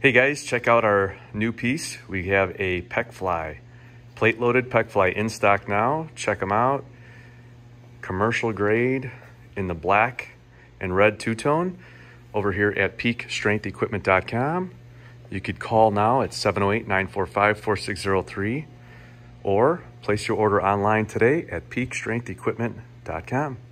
Hey guys, check out our new piece. We have a pec fly, plate loaded pec fly in stock now. Check them out. Commercial grade in the black and red two-tone over here at peakstrengthequipment.com. You could call now at 708-945-4603 or place your order online today at peakstrengthequipment.com.